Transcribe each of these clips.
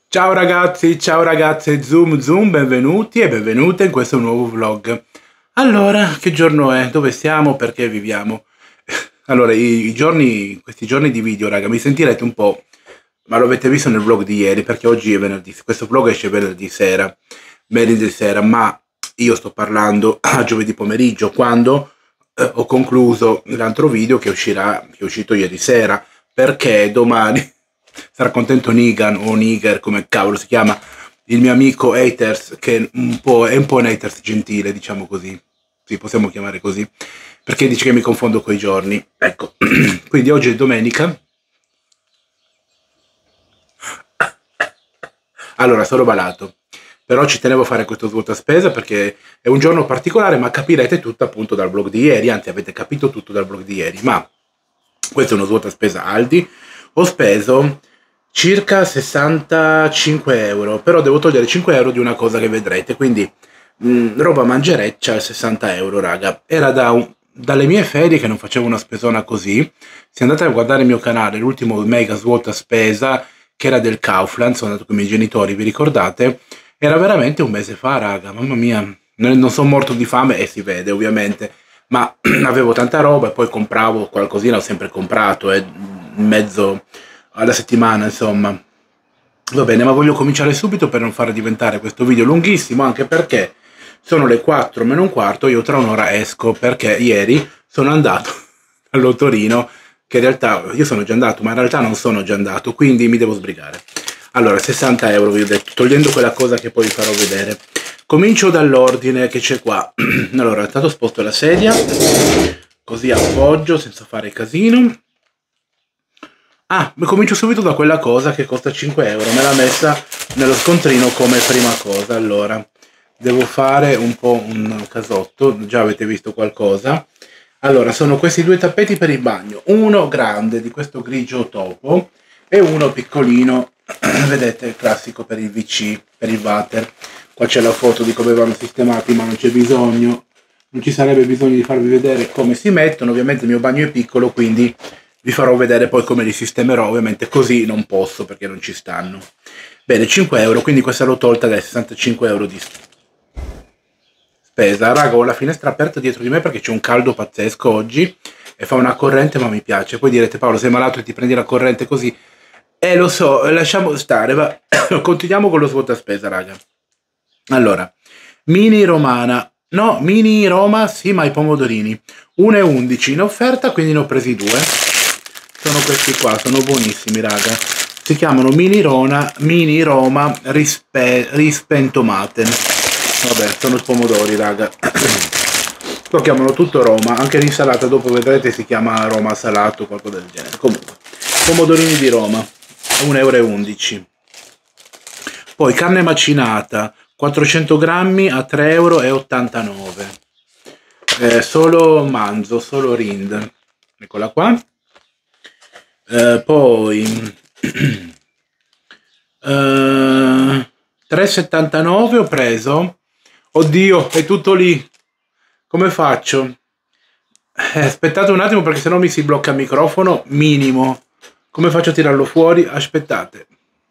Ciao ragazzi, ciao ragazze, zoom zoom, benvenuti e benvenute in questo nuovo vlog. Allora, che giorno è? Dove siamo? Perché viviamo? Allora, questi giorni di video, raga, mi sentirete un po', ma lo avete visto nel vlog di ieri, perché oggi è venerdì, questo vlog esce venerdì sera, ma io sto parlando a giovedì pomeriggio, quando ho concluso l'altro video che è uscito ieri sera, perché domani sarà contento Nigan o Niger, come cavolo si chiama, il mio amico haters, che è un po' un haters gentile, diciamo così, sì, possiamo chiamare così, perché dice che mi confondo coi giorni, ecco. Quindi oggi è domenica. Allora, sono balato, però ci tenevo a fare questo svuota spesa perché è un giorno particolare, ma capirete tutto appunto dal vlog di ieri, anzi avete capito tutto dal vlog di ieri, ma questo è uno svuota spesa Aldi. Ho speso circa 65 euro, però devo togliere 5 euro di una cosa che vedrete, quindi roba mangereccia a 60 euro, raga. Era dalle mie ferie che non facevo una spesona così. Se andate a guardare il mio canale, l'ultimo mega svuota spesa, che era del Kaufland, sono andato con i miei genitori, vi ricordate? Era veramente un mese fa, raga, mamma mia. Non sono morto di fame e si vede ovviamente, ma avevo tanta roba e poi compravo qualcosina, ho sempre comprato, in mezzo alla settimana, insomma. Va bene, ma voglio cominciare subito per non far diventare questo video lunghissimo, anche perché sono le 4 meno un quarto, io tra un'ora esco, perché ieri sono andato all'Otorino, che in realtà io sono già andato, ma in realtà non sono già andato, quindi mi devo sbrigare. Allora, 60 euro vi ho detto, togliendo quella cosa che poi vi farò vedere. Comincio dall'ordine che c'è qua. Allora, intanto sposto la sedia, così appoggio senza fare casino. Ah, comincio subito da quella cosa che costa 5 euro, me l'ha messa nello scontrino come prima cosa. Allora, devo fare un po' un casotto, già avete visto qualcosa. Allora, sono questi due tappeti per il bagno, uno grande di questo grigio topo e uno piccolino, vedete, classico per il VC, per il water. Qua c'è la foto di come vanno sistemati, ma non c'è bisogno, non ci sarebbe bisogno di farvi vedere come si mettono. Ovviamente il mio bagno è piccolo, quindi vi farò vedere poi come li sistemerò, ovviamente così non posso perché non ci stanno. Bene, 5 euro, quindi questa l'ho tolta dai 65 euro di spesa. Raga, ho la finestra aperta dietro di me perché c'è un caldo pazzesco oggi e fa una corrente, ma mi piace. Poi direte: Paolo, sei malato e ti prendi la corrente così? Lo so, lasciamo stare, va. Continuiamo con lo svuota spesa, raga. Allora, mini romana, no, mini Roma, sì, ma i pomodorini 1,11 in offerta, quindi ne ho presi due. Sono questi qua, sono buonissimi, raga. Si chiamano mini Roma rispentomaten. Vabbè, sono i pomodori, raga. Lo chiamano tutto Roma, anche l'insalata dopo vedrete si chiama Roma salato o qualcosa del genere. Comunque, pomodorini di Roma, 1,11 euro. Poi carne macinata, 400 grammi a 3,89 euro. Solo manzo, solo rind. Eccola qua. Poi 3,79 ho preso. Oddio, è tutto lì. Come faccio? Aspettate un attimo perché sennò mi si blocca il microfono. Minimo. Come faccio a tirarlo fuori? Aspettate.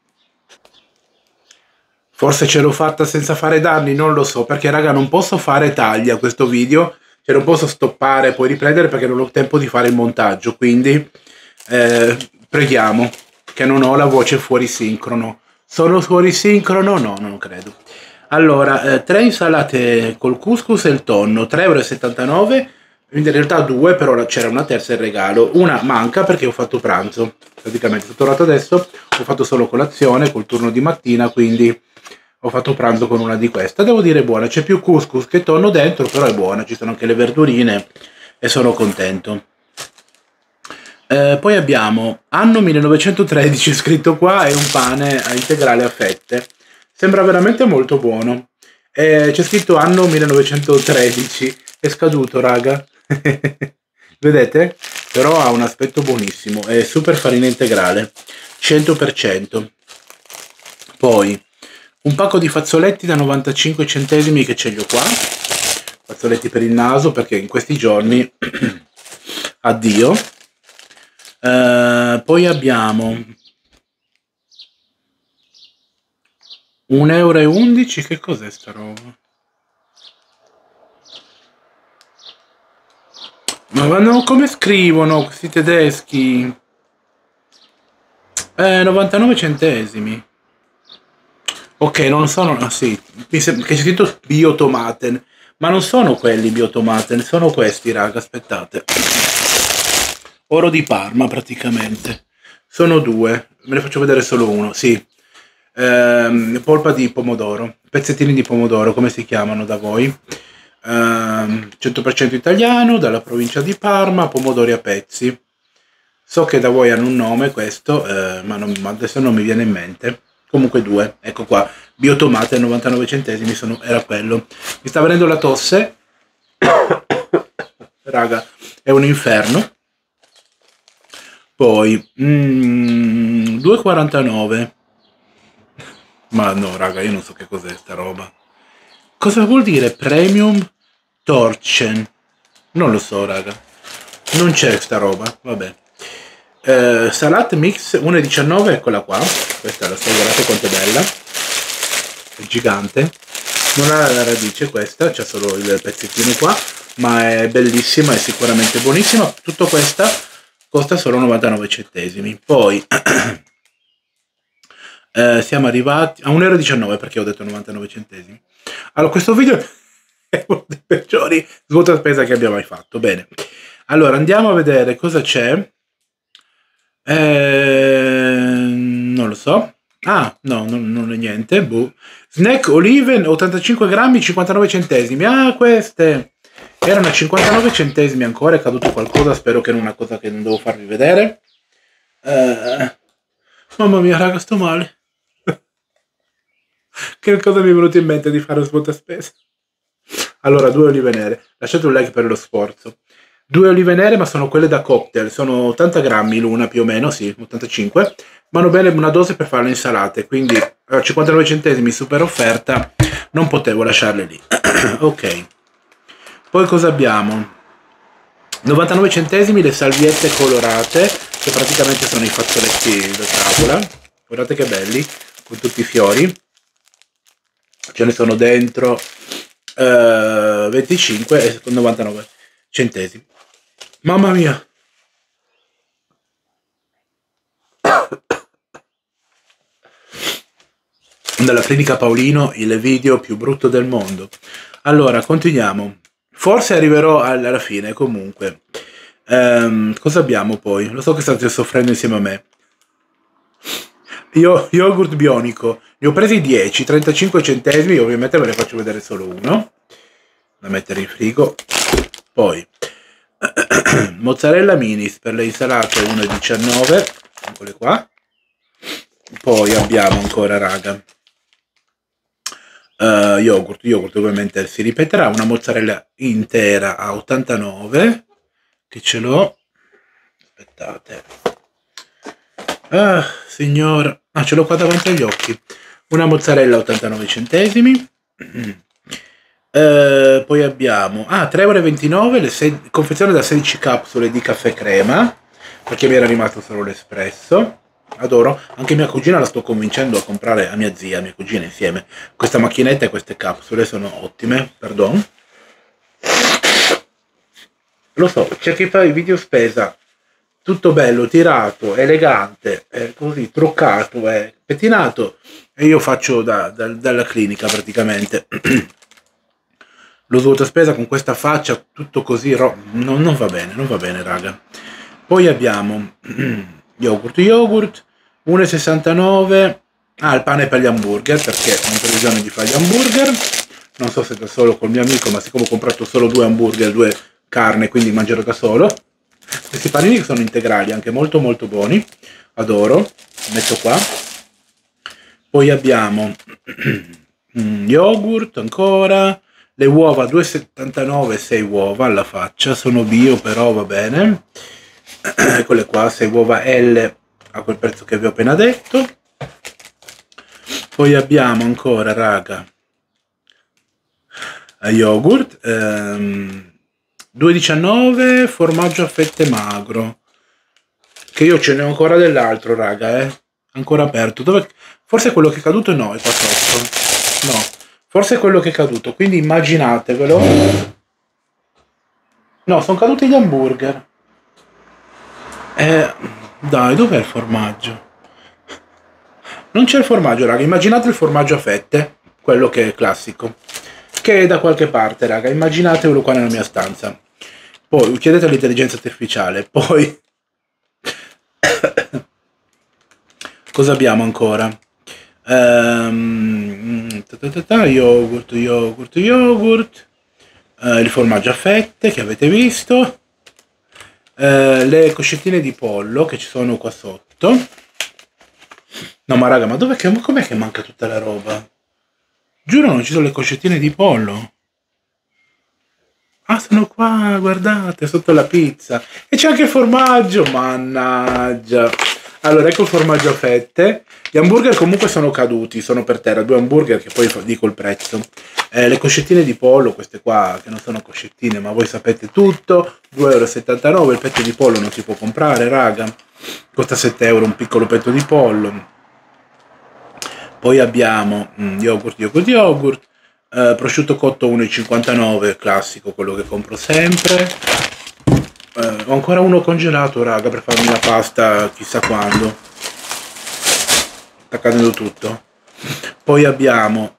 Forse ce l'ho fatta senza fare danni, non lo so, perché raga non posso fare tagli a questo video, cioè non posso stoppare e poi riprendere perché non ho tempo di fare il montaggio, quindi preghiamo che non ho la voce fuori sincrono. Sono fuori sincrono? No, non credo. Allora, 3 insalate col couscous e il tonno, 3,79 euro, in realtà due, però c'era una terza in regalo. Una manca perché ho fatto pranzo, praticamente sono tornato adesso, ho fatto solo colazione col turno di mattina, quindi ho fatto pranzo con una di queste. Devo dire buona, c'è più couscous che tonno dentro, però è buona, ci sono anche le verdurine e sono contento. Poi abbiamo anno 1913 scritto qua e un pane integrale a fette. Sembra veramente molto buono. C'è scritto anno 1913, è scaduto, raga. Vedete? Però ha un aspetto buonissimo, è super farina integrale, 100%. Poi un pacco di fazzoletti da 95 centesimi che ce li ho qua, fazzoletti per il naso perché in questi giorni addio. Poi abbiamo 1,11 €? Che cos'è sta roba? Ma vanno come scrivono questi tedeschi? 99 centesimi. Ok, non sono... Ah, sì, mi sembra che c'è scritto Biotomaten. Ma non sono quelli Biotomaten, sono questi, raga, aspettate. Oro di Parma, praticamente. Sono due, me ne faccio vedere solo uno, sì. Polpa di pomodoro, pezzettini di pomodoro, come si chiamano da voi? 100% italiano, dalla provincia di Parma, pomodori a pezzi. So che da voi hanno un nome questo, ma adesso non mi viene in mente. Comunque due, ecco qua, Biotomate 99 centesimi, era quello. Mi sta venendo la tosse, raga, è un inferno. Poi 2,49. Ma no, raga, io non so che cos'è sta roba. Cosa vuol dire premium torchen? Non lo so, raga. Non c'è sta roba, vabbè. Salad mix 1,19, eccola qua. Questa la sto, guardate quanto è bella. È gigante. Non ha la radice questa, c'è solo il pezzettino qua, ma è bellissima, è sicuramente buonissima. Tutto questa costa solo 99 centesimi. Poi siamo arrivati a 1,19 € perché ho detto 99 centesimi. Allora, questo video è uno dei peggiori svuota spesa che abbiamo mai fatto. Bene, allora andiamo a vedere cosa c'è. Non lo so. Ah, no, non è niente. Boh. Snack Oliven 85 grammi 59 centesimi. Ah, queste erano a 59 centesimi ancora. È caduto qualcosa. Spero che non è una cosa che non devo farvi vedere. Mamma mia, raga, sto male. Che cosa mi è venuto in mente di fare svuota spesa? Allora, 2 olive nere. Lasciate un like per lo sforzo. 2 olive nere, ma sono quelle da cocktail. Sono 80 grammi l'una più o meno, sì, 85. Vanno bene una dose per fare le insalate. Quindi a 59 centesimi, super offerta. Non potevo lasciarle lì. Ok. Poi cosa abbiamo? 99 centesimi le salviette colorate, che praticamente sono i fazzoletti da tavola. Guardate che belli, con tutti i fiori. Ce ne sono dentro 25 e 99 centesimi. Mamma mia. Dalla clinica Paolino, il video più brutto del mondo. Allora, continuiamo. Forse arriverò alla fine, comunque. Cosa abbiamo poi? Lo so che state soffrendo insieme a me. Yogurt bionico. Ne ho presi 10, 35 centesimi, ovviamente ve ne faccio vedere solo uno. Da mettere in frigo. Poi, mozzarella minis per le insalate 1,19. Eccole qua. Poi abbiamo ancora, raga, yogurt ovviamente si ripeterà, una mozzarella intera a 89, che ce l'ho, aspettate, signora, ce l'ho qua davanti agli occhi, una mozzarella a 89 centesimi. Poi abbiamo 3,29 € le confezione da 16 capsule di caffè crema, perché mi era rimasto solo l'espresso. Adoro, anche mia cugina la sto convincendo a comprare, a mia zia, mia cugina insieme, questa macchinetta e queste capsule sono ottime, pardon. Lo so, c'è chi fa i video spesa, tutto bello, tirato, elegante, così, truccato, pettinato, e io faccio dalla clinica praticamente. Lo svuota spesa con questa faccia, tutto così, non va bene, raga. Poi abbiamo yogurt, 1,69 €. Il pane per gli hamburger, perché ho in previsione di fare gli hamburger. Non so se da solo col mio amico, ma siccome ho comprato solo 2 hamburger, 2 carne, quindi mangerò da solo. Questi panini che sono integrali, anche molto molto buoni, adoro, metto qua. Poi abbiamo yogurt ancora, le uova 2,79, 6 uova alla faccia, sono bio però va bene. Eccole qua, 6 uova L a quel prezzo che vi ho appena detto. Poi abbiamo ancora, raga, yogurt 2,19, formaggio a fette magro, che io ce ne ho ancora dell'altro, raga, Ancora aperto. Dove... Forse quello che è caduto no, è qua sotto. No, forse è quello che è caduto. Quindi immaginatevelo. No, sono caduti gli hamburger. Dai, dov'è il formaggio? Non c'è il formaggio, raga. Immaginate il formaggio a fette, quello che è classico, che è da qualche parte, raga. Immaginatevelo qua nella mia stanza. Poi chiedete all'intelligenza artificiale. Poi cosa abbiamo ancora? Yogurt, yogurt, yogurt. Il formaggio a fette che avete visto. Le coscettine di pollo che ci sono qua sotto. No, ma raga, ma com'è che manca tutta la roba? Giuro non ci sono le coscettine di pollo. Ah, sono qua, guardate, sotto la pizza. E c'è anche il formaggio, mannaggia. Allora, ecco il formaggio a fette. Gli hamburger comunque sono caduti, sono per terra. 2 hamburger che poi dico il prezzo. Le coscettine di pollo, queste qua, che non sono coscettine, ma voi sapete tutto. 2,79 €. Il petto di pollo non si può comprare, raga. Costa 7 € un piccolo petto di pollo. Poi abbiamo yogurt, yogurt, yogurt. Prosciutto cotto 1,59 €, classico, quello che compro sempre. Ho ancora uno congelato, raga, per farmi la pasta chissà quando. Sta cadendo tutto. Poi abbiamo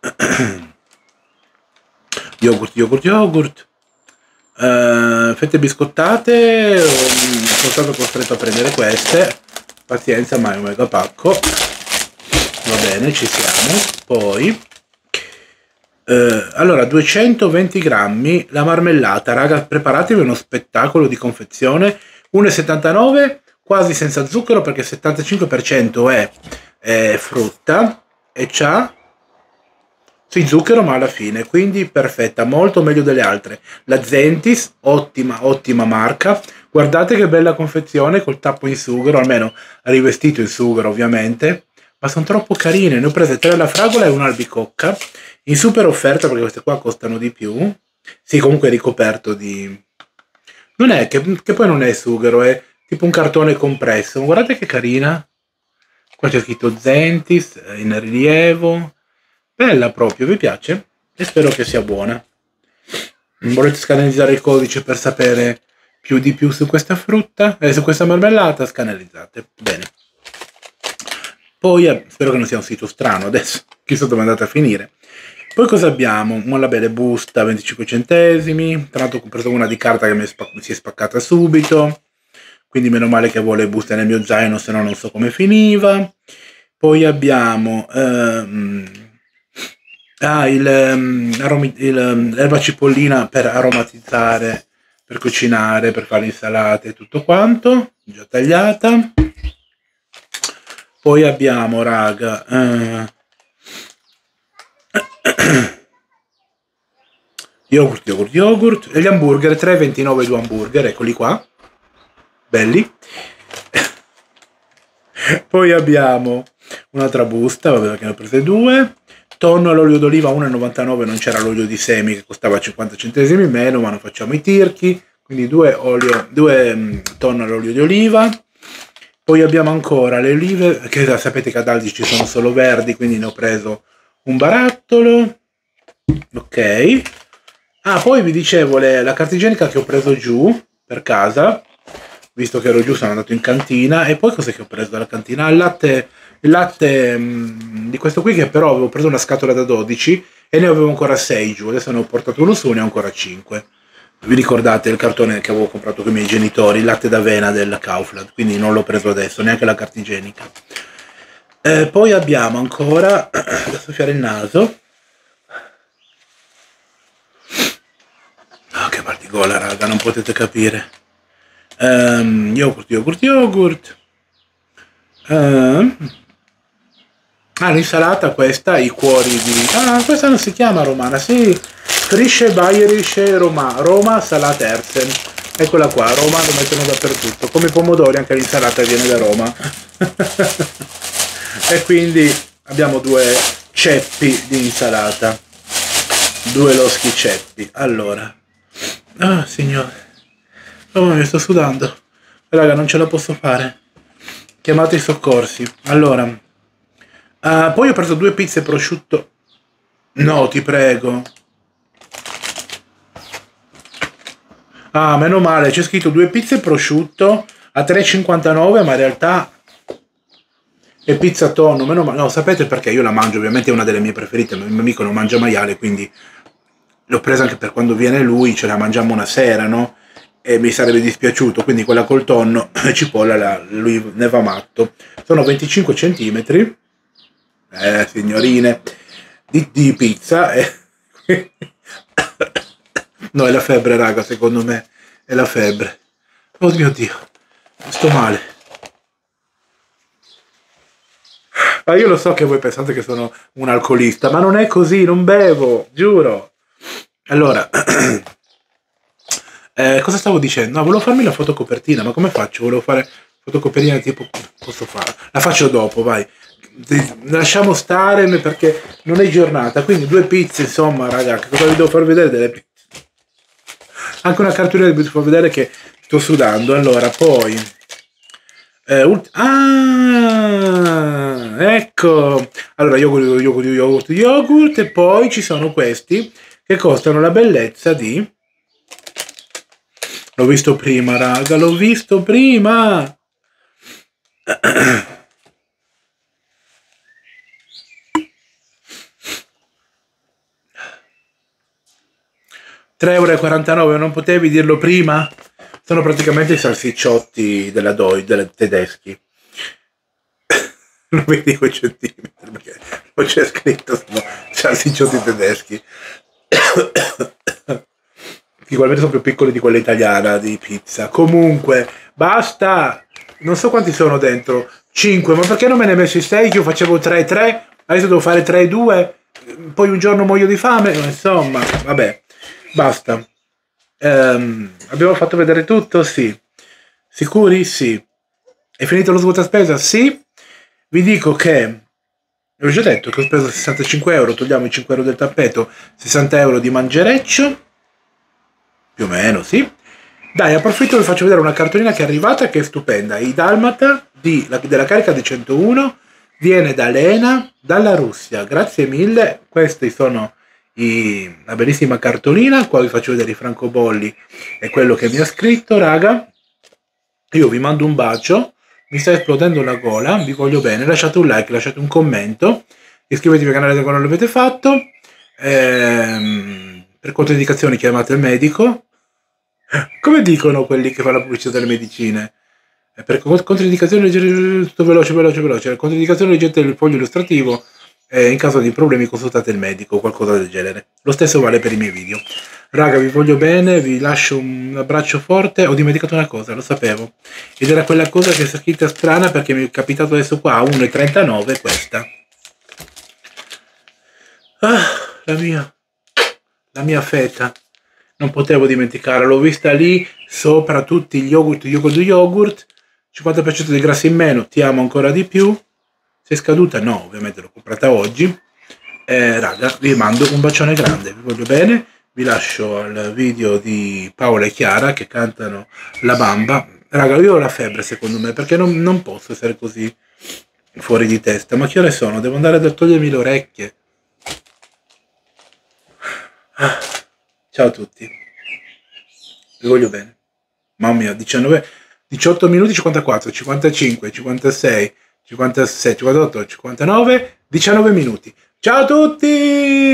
yogurt, yogurt, yogurt. Fette biscottate. Sono stato costretto a prendere queste. Pazienza, ma è un mega pacco. Va bene, ci siamo. Poi allora 220 grammi la marmellata, raga, preparatevi uno spettacolo di confezione. 1,79 €, quasi senza zucchero perché il 75% è frutta e c'ha sì zucchero ma alla fine, quindi perfetta, molto meglio delle altre. La Zentis, ottima ottima marca. Guardate che bella confezione col tappo in sughero, almeno rivestito in sughero ovviamente, ma sono troppo carine. Ne ho prese 3 alla fragola e una albicocca in super offerta perché queste qua costano di più. Sì, comunque è ricoperto di... Non è, che poi non è sughero, è tipo un cartone compresso. Guardate che carina. Qua c'è scritto Zentis in rilievo. Bella proprio, vi piace? E spero che sia buona. Volete scannerizzare il codice per sapere più di più su questa frutta? Su questa marmellata? Scannerizzate. Bene. Poi spero che non sia un sito strano adesso. Chissà dove è andata a finire. Poi cosa abbiamo? Una bella busta, 25 centesimi. Tra l'altro ho preso una di carta che mi si è spaccata subito. Quindi meno male che avevo le buste nel mio zaino, se no non so come finiva. Poi abbiamo l'erba cipollina per aromatizzare, per cucinare, per fare insalate e tutto quanto. Già tagliata. Poi abbiamo, raga, yogurt, yogurt, yogurt. E gli hamburger, 3,29 € 2 hamburger, eccoli qua. Belli. Poi abbiamo un'altra busta, vabbè che ne ho prese 2. Tonno all'olio d'oliva 1,99 €, non c'era l'olio di semi che costava 50 centesimi in meno, ma non facciamo i tirchi. Quindi 2 tonno all'olio di oliva. Poi abbiamo ancora le olive, che sapete che ad Aldi ci sono solo verdi, quindi ne ho preso un barattolo. Ok. Ah, poi vi dicevo la carta igienica che ho preso giù per casa, visto che ero giù sono andato in cantina. E poi cos'è che ho preso dalla cantina? Il latte di questo qui, che però avevo preso una scatola da 12 e ne avevo ancora 6 giù. Adesso ne ho portato uno su, ne ho ancora 5. Vi ricordate il cartone che avevo comprato con i miei genitori, il latte d'avena della Kaufland, quindi non l'ho preso adesso, neanche la carta igienica. Poi abbiamo ancora da soffiare il naso. Ah, che mal di gola, raga, non potete capire. Yogurt, yogurt, yogurt. L'insalata questa, i cuori di... Ah, questa non si chiama romana, sì. Frische Bayerische Roma Salate Erzen. Eccola qua, Roma lo mettono dappertutto. Come i pomodori, anche l'insalata viene da Roma. E quindi abbiamo 2 ceppi di insalata. 2 loschi ceppi. Allora. Ah, signore. Oh, mi sto sudando. Raga, non ce la posso fare. chiamate i soccorsi. Allora, poi ho preso 2 pizze prosciutto. No, ti prego. Ah, meno male, c'è scritto 2 pizze prosciutto a 3,59, ma in realtà è pizza tonno. Meno male. No, sapete perché? Io la mangio, ovviamente è una delle mie preferite, ma il mio amico non mangia maiale, quindi l'ho presa anche per quando viene lui, ce la mangiamo una sera, no? E mi sarebbe dispiaciuto, quindi quella col tonno e cipolla lui ne va matto. Sono 25 centimetri, signorine, di pizza. No, è la febbre, raga, secondo me è la febbre. Oh mio Dio, sto male. Ma io lo so che voi pensate che sono un alcolista, ma non è così, non bevo, giuro. Allora, cosa stavo dicendo? No, volevo farmi la fotocopertina, ma come faccio? Volevo fare fotocopertina tipo... Posso farla? La faccio dopo, vai. Lasciamo stare perché non è giornata, quindi 2 pizze, insomma, raga, che cosa vi devo far vedere delle pizze? Anche una cartolina che vi fa vedere che sto sudando. Allora, poi ecco, allora yogurt e poi ci sono questi che costano la bellezza di, l'ho visto prima, raga, l'ho visto prima. €3,49, non potevi dirlo prima? Sono praticamente i salsicciotti della Doi, delle tedeschi. Non vedi quei centimetri perché non c'è scritto, sono salsicciotti tedeschi. Ugualmente sono più piccoli di quella italiana di pizza. Comunque, basta! Non so quanti sono dentro. 5, ma perché non me ne hai messi 6? Che io facevo 3-3, adesso devo fare 3-2, poi un giorno muoio di fame. Insomma, vabbè, basta. Abbiamo fatto vedere tutto? Sì. Sicuri? Sì. È finito lo svuotaspesa? Sì. Vi dico che vi ho già detto che ho speso 65 euro, togliamo i 5 euro del tappeto, 60 euro di mangereccio, più o meno, sì. Dai, approfitto e vi faccio vedere una cartolina che è arrivata, che è stupenda. I Dalmata della carica di 101, viene da Lena, dalla Russia. Grazie mille, questi sono la bellissima cartolina. Qua vi faccio vedere i francobolli e quello che mi ha scritto, raga. Io vi mando un bacio, mi sta esplodendo la gola, vi voglio bene, lasciate un like, lasciate un commento, iscrivetevi al canale se ancora non l'avete fatto, per controindicazioni chiamate il medico, come dicono quelli che fanno la pubblicità delle medicine, per controindicazioni tutto veloce, controindicazioni leggete il foglio illustrativo, in caso di problemi consultate il medico o qualcosa del genere. Lo stesso vale per i miei video. Raga, vi voglio bene, vi lascio un abbraccio forte. Ho dimenticato una cosa, lo sapevo. Ed era quella cosa che è scritta strana perché mi è capitato adesso qua a 1,39 questa. Ah, la mia feta. Non potevo dimenticarla, l'ho vista lì sopra tutti gli yogurt. 50% di grassi in meno, ti amo ancora di più. Se è scaduta? No, ovviamente l'ho comprata oggi. Raga, vi mando un bacione grande, vi voglio bene. Vi lascio al video di Paola e Chiara che cantano La Bamba. Raga, io ho la febbre secondo me, perché non posso essere così fuori di testa. Ma che ore sono? Devo andare a togliermi le orecchie. Ciao a tutti. Vi voglio bene. Mamma mia, 18 minuti 54, 55, 56, 57, 58, 59, 19 minuti. Ciao a tutti!